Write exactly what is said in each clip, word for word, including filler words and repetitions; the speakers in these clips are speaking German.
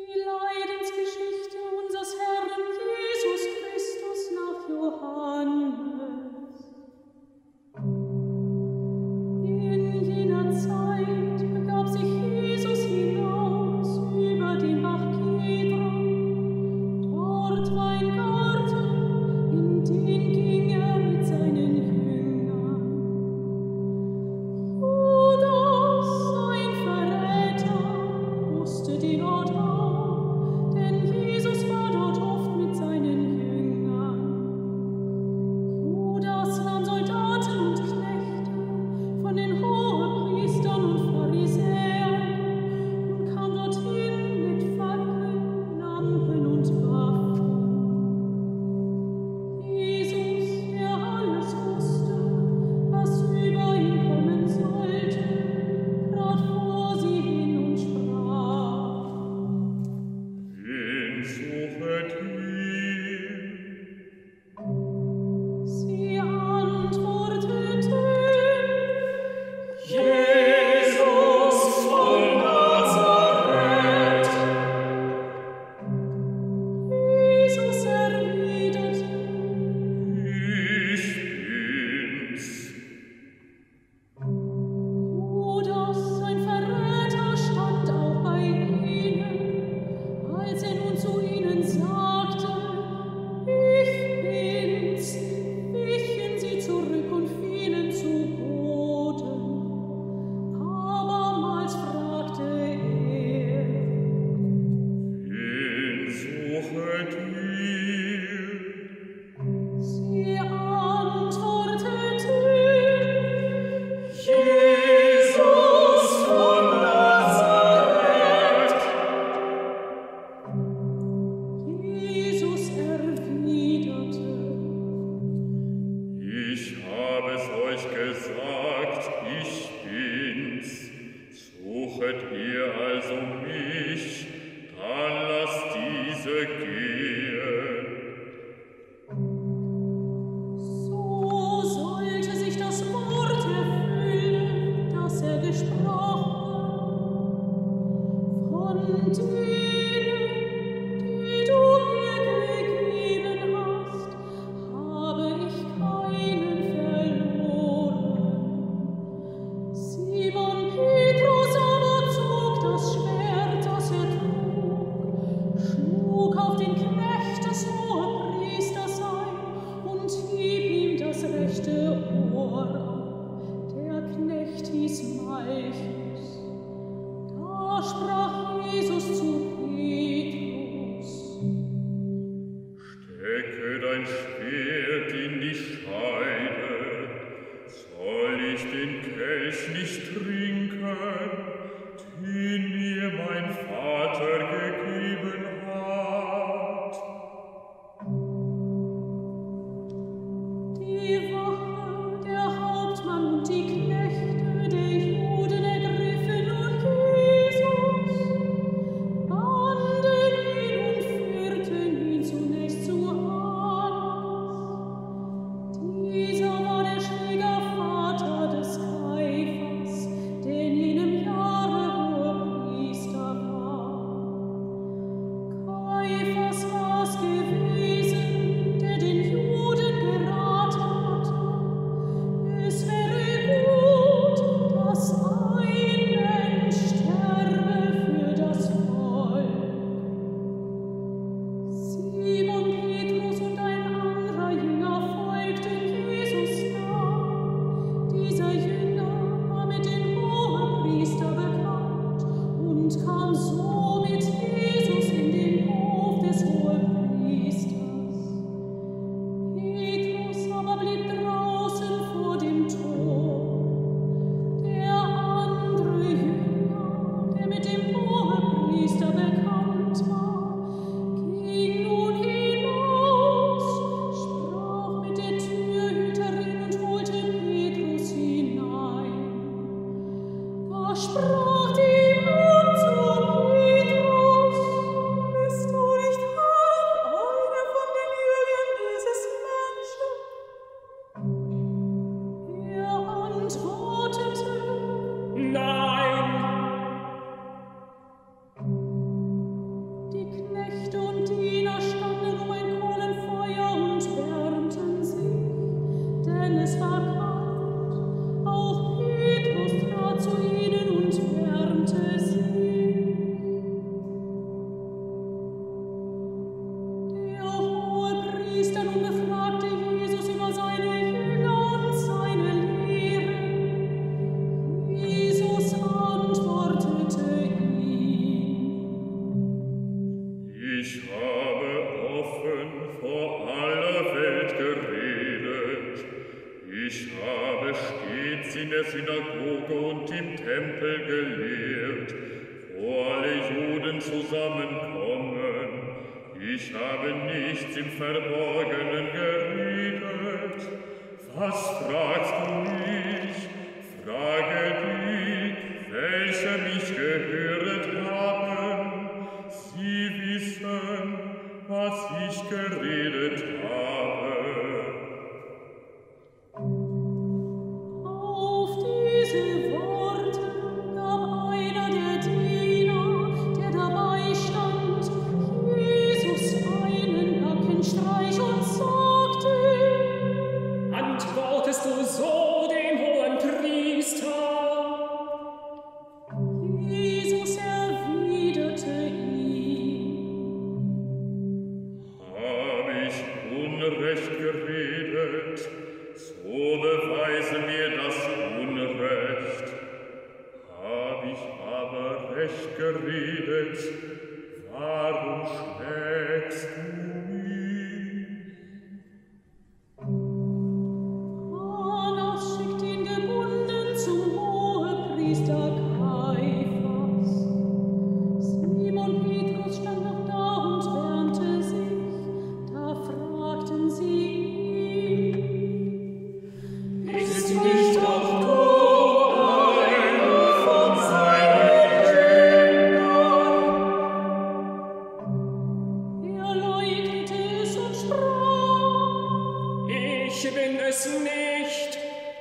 Kaiphas war's gewesen, der den Juden geraten hat, der Synagoge und im Tempel gelehrt, wo alle Juden zusammenkommen. Ich habe nichts im Verborgenen geredet. Was fragst du mich? Frage die, welche mich gehöret haben. Sie wissen, was ich geredet habe. Auf diese Worte gab einer der Diener, der dabei stand, Jesus einen Nackenstreich und sagte: Antwortest du so dem hohen Priester? Jesus erwiderte ihm: Hab ich Unrecht geredet, so beweise mir das Unrecht. Hab ich aber Recht geredet, warum schlägst du mich? Annas schickt ihn gebunden zum Hohepriester Kaiphas. Simon Petrus stand noch da und wärmte sich. Da fragten sie ihn: Ist nicht auch du einer von seinen Jüngern? Er leugnete es und sprach: Ich bin es nicht.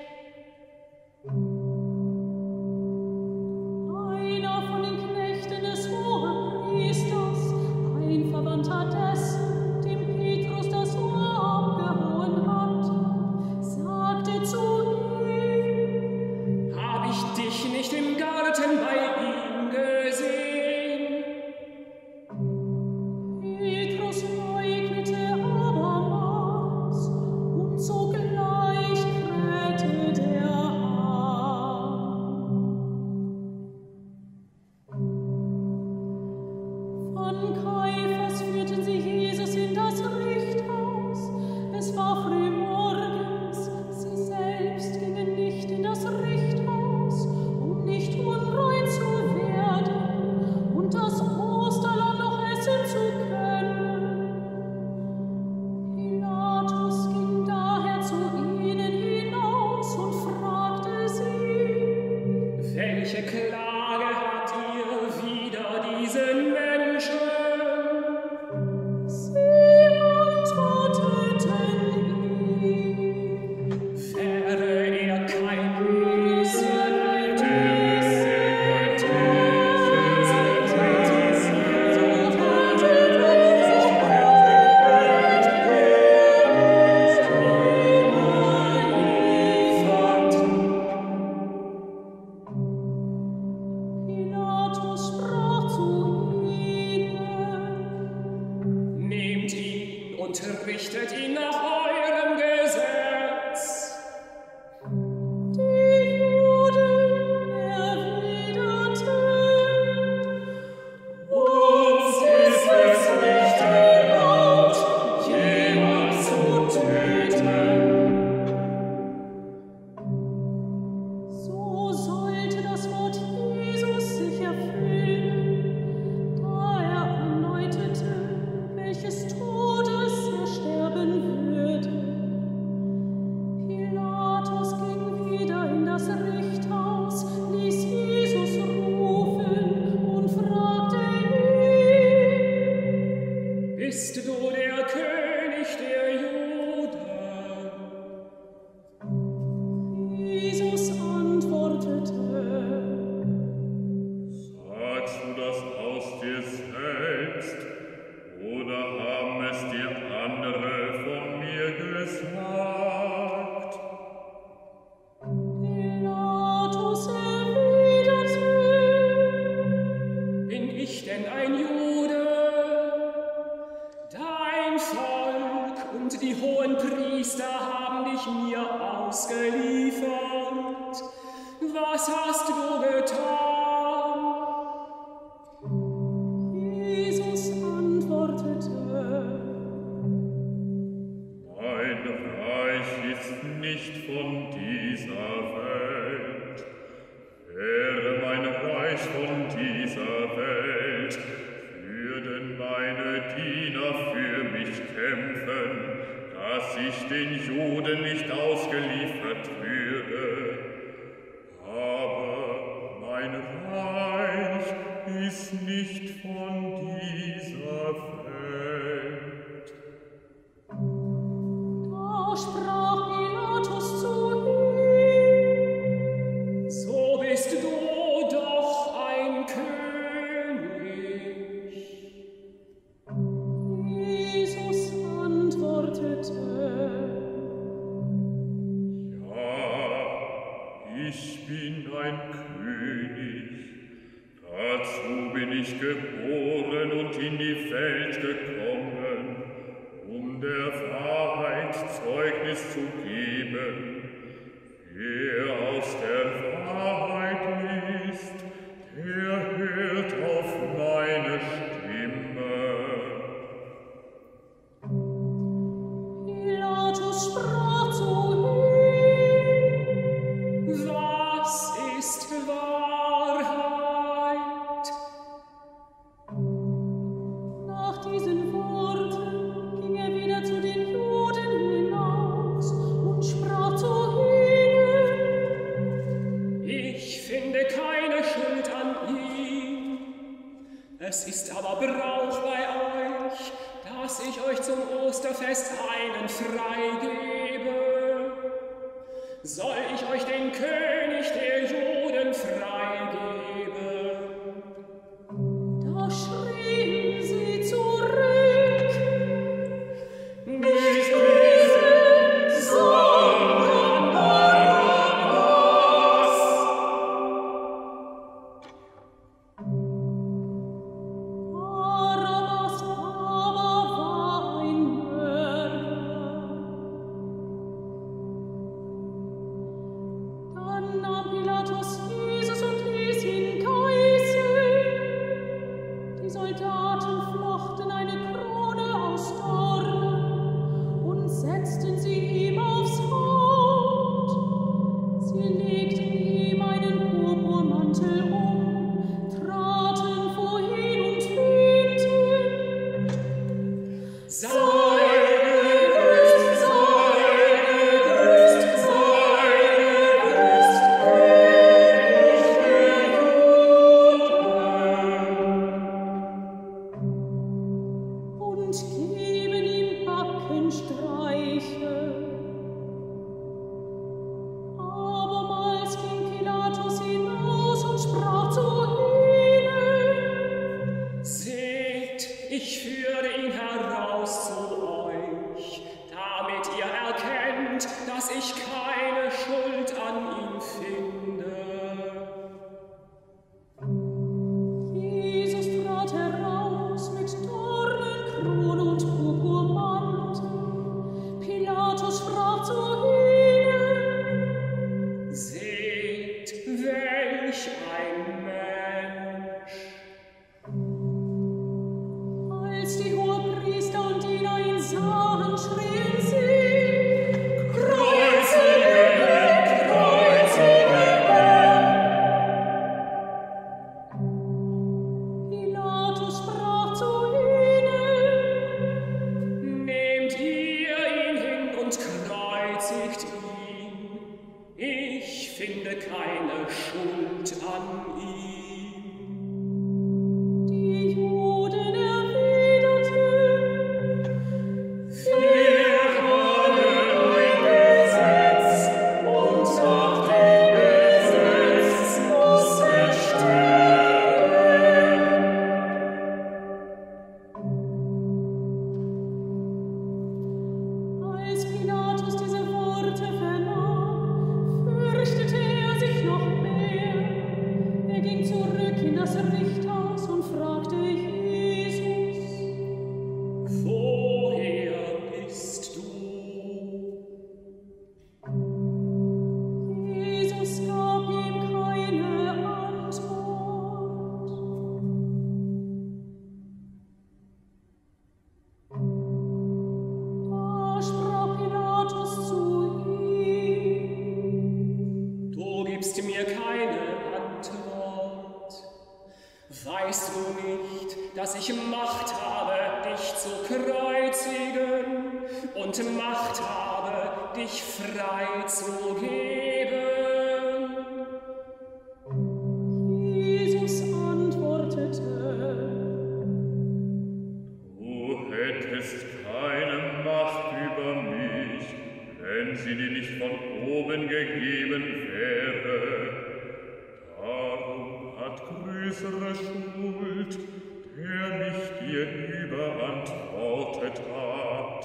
Einer von den Knechten des Hohepriesters, ein Verwandter dessen, dem Petrus das Ohr abgehauen hat, sagte zu ihm: Hab ich dich nicht im Garten bei ihm gesehen? Petrus leugnete abermals, und sogleich krähte der Hahn. Von Kaiphas führten sie Jesus in das Richthaus. Es war früh morgens, sie selbst gingen nicht in das Richthaus, um nicht unrein zu werden und das Osterlamm noch essen zu können. Pilatus ging daher zu ihnen hinaus und fragte sie: Welche Klage hat ihr wider diesen Menschen? Sie antworteten ihm: Wäre er kein Böser, Pilatus sprach zu ihnen: nehmt ihn und richtet ihn nach eurem Gesetz. Die Juden erwiderten: Uns ist es nicht erlaubt, jemand zu töten. So sollte das Wort Jesus sich erfüllen, da er andeutete, welches Todes er sterben würde. Pilatus ging wieder in das Richthaus, ließ Jesus rufen und fragte ihn: Bist du der König der Juden? Jesus antwortete: Sagst du das aus dir selbst, oder haben es dir andere von mir gesagt? Pilatus erwiderte: Bin ich denn ein Jude? Dein Volk und die hohen Priester haben dich mir ausgeliefert. Was hast du getan? Jesus antwortete: Mein Reich ist nicht von dieser Welt. ich den Juden nicht ausgeliefert würde. Aber mein Reich ist nicht von dieser Welt. Da sprach Pilatus zu ihm: So bist du doch ein König. Jesus antwortete: Ich bin ein König, dazu bin ich geboren und in die Welt gekommen, um der Wahrheit Zeugnis zu geben. Wer aus der Wahrheit ist, der hört auf meine Stimme. Pilatus sprach zu Was ist Wahrheit? Nach diesen Worten ging er wieder zu den Juden hinaus und sprach zu ihnen: Ich finde keine Schuld an ihm. Es ist aber Brauch bei euch, dass ich euch zum Osterfest einen freigebe. Soll ich euch den König der Juden freigeben? Da schrien sie zurück: Nicht diesen, sondern Barabbas. Barabbas aber war ein Mörder. Dann nahm Pilatus Jesus und ließ ihn geißeln. Die Soldaten flochten eine Krone aus Dornen und setzten sie ihm aufs Haupt. Sie legten ihm einen Purpurmantel um, traten vor ihn und flehten: Sei gegrüßt, sei gegrüßt, sei gegrüßt, König der Juden. und geben ihm Backenstreiche. Abermals ging Pilatus hinaus und sprach zu ihnen: Seht, ich führe ihn heraus zu euch, damit ihr erkennt, dass ich keine Schuld an ihm finde. Jesus trat heraus mit Dornenkrone und Purpurmantel. Pilatus sprach zu ihnen: Seht, welch ein Mensch. Als die Hohepriester und Diener ihn sahen, schrien sie: Kreuzige ihn, kreuzige Pilatus sprach zu ihnen: Nehmt ihr ihn hin und kreuzigt ihn. Ich finde keine Schuld an ihm. Die Juden erwiderten: Wir haben ein Gesetz und nach dem Gesetz muss er sterben. Als Pilatus diese Worte vernahm, fürchtete er sich noch mehr. Er ging zurück in das Richthaus und fragte Jesus: Woher bist du? Jesus gab ihm keine Antwort. Da sprach Pilatus zu ihm: Du gibst mir keine Antwort. Weißt du nicht, dass ich Macht habe, dich zu kreuzigen? und Macht habe, dich frei zu geben. Jesus antwortete: Du hättest keine Macht über mich, wenn sie dir nicht von oben gegeben wäre. Darum hat größere Schuld, der mich dir überantwortet hat.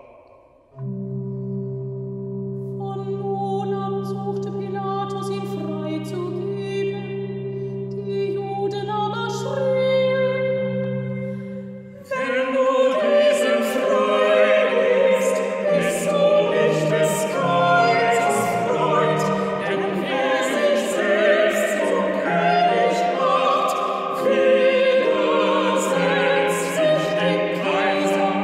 Von nun an suchte Pilatus, ihn freizugeben. Die Juden aber schrien: Wenn du diesen freigibst, bist du nicht des Kaisers Freund, denn wer sich selbst zum König macht, widersetzt sich dem Kaiser.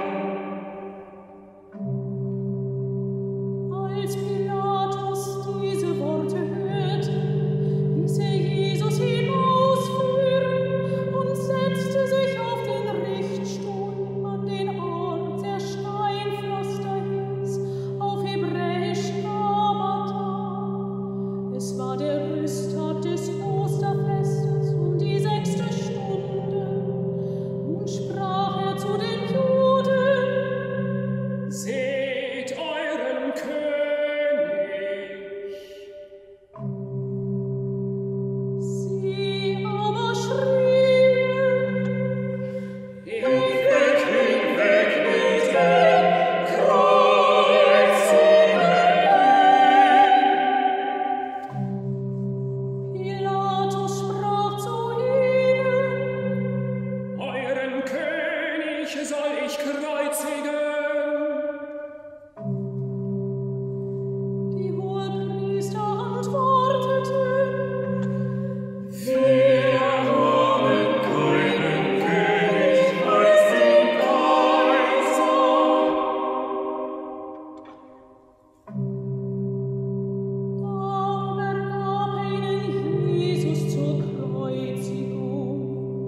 Als Pilatus diese Worte hörte, ließ er Jesus hinausführen und setzte sich auf den Richtstuhl an den Ort, der Steinpflaster hieß, auf Hebräisch Gabata. Es war der Rüsttag des Osterfestes um die sechste Stunde. Nun sprach er zu den Juden: Seht euren König. Sie aber schrien: Hinweg, hinweg mit ihm, kreuzigen ihn. Pilatus sprach zu ihnen: Euren König soll ich kreuzigen. Die Hohepriester antworteten: Wir haben keinen König als den Kaiser. Da übergab er ihnen Jesus zur Kreuzigung.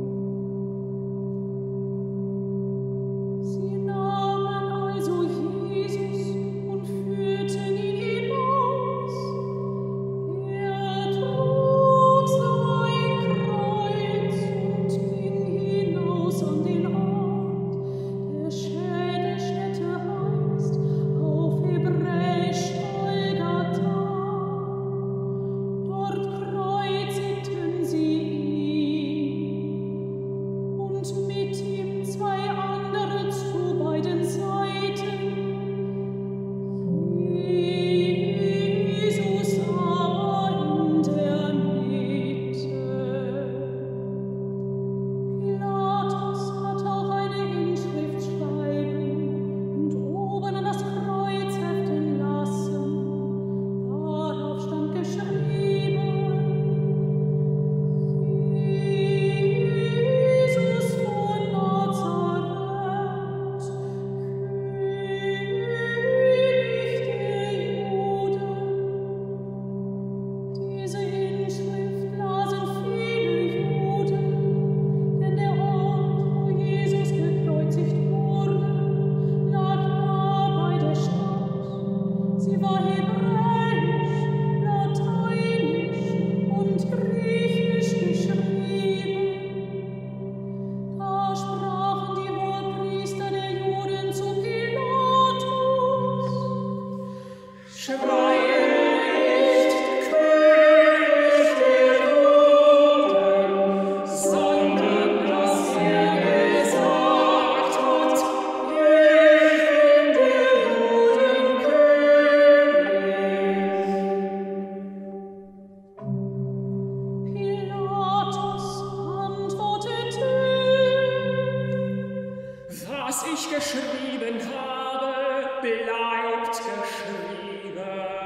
Sie nahmen also Jesus und führten ihn hinaus. Er trug sein Kreuz und ging hinaus an den Ort, der Schädelstätte heißt, auf Hebräisch Golgatha. Dort kreuzigten sie ihn und mit ihm zwei andere zu beiden Seiten. Jesus aber in der Mitte. Pilatus hat auch eine Inschrift schreiben und oben an das Kreuz heften lassen. Darauf stand geschrieben: Jesus von Nazareth, König der Juden. Diese Inschrift lasen viele Juden, denn der Ort, wo Jesus gekreuzigt wurde, lag nah bei der Stadt. Sie war hebräisch, lateinisch und griechisch geschrieben. Da sprachen die Hohepriester der Juden zu Pilatus: Schreie nicht König der Juden, sondern dass er gesagt hat, ich bin der Juden König. Pilatus antwortete: Was ich geschrieben habe, bleibt geschrieben.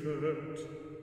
Sicherheit.